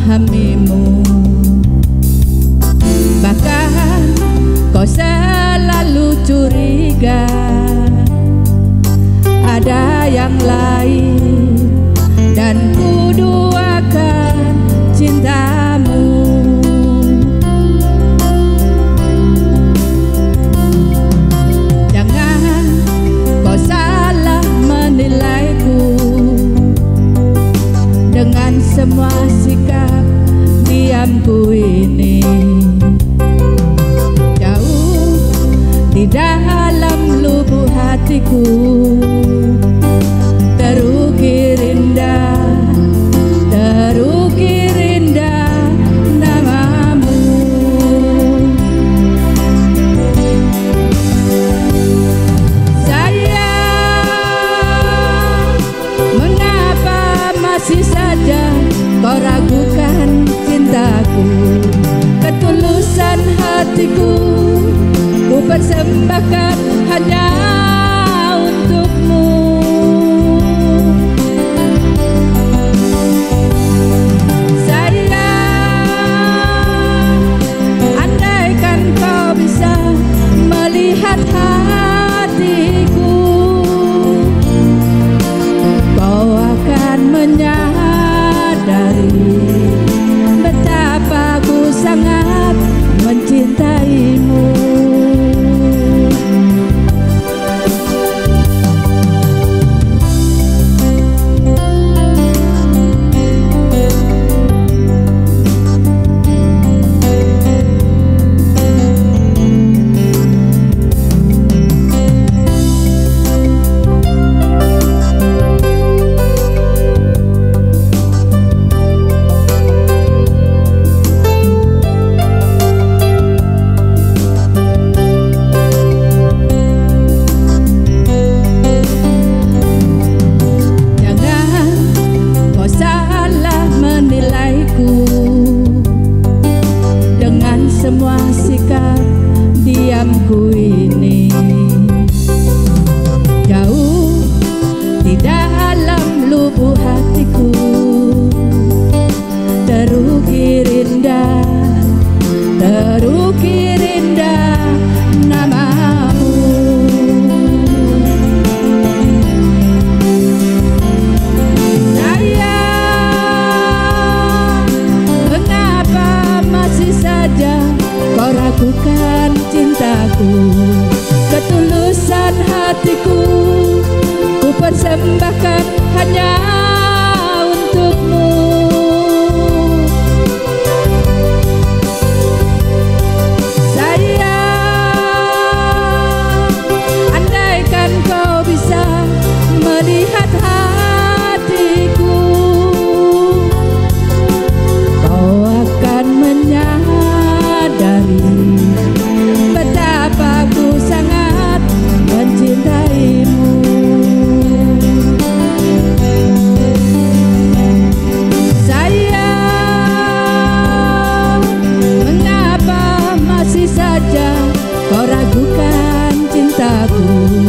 memahamimu. Bahkan kau selalu curiga ada yang lain, dan ku duakan cintamu. Jangan kau salah menilaiku dengan semua sikap diamku ini. Jauh di dalam lubuk hatiku terukir indah namamu. Sayang, mengapa masih saja kau ragukan cintaku? Ketulusan hatiku ku persembahkan hanya untukmu. Sayang, andaikan kau bisa melihat hatiku, kau akan menyadari betapa ku sangat mencintaimu. Semua sikap diamku ini, jauh di dalam lubuk hatiku terukir indah namamu. Sayang, mengapa masih saja kau ragukan cintaku? Ketulusan hatiku ku persembahkan hanya untukmu. Sayang, andaikan kau bisa melihat hatiku, kau akan menyadari betapa ku sangat mencintaimu. Sayang, mengapa masih saja kau ragukan cintaku?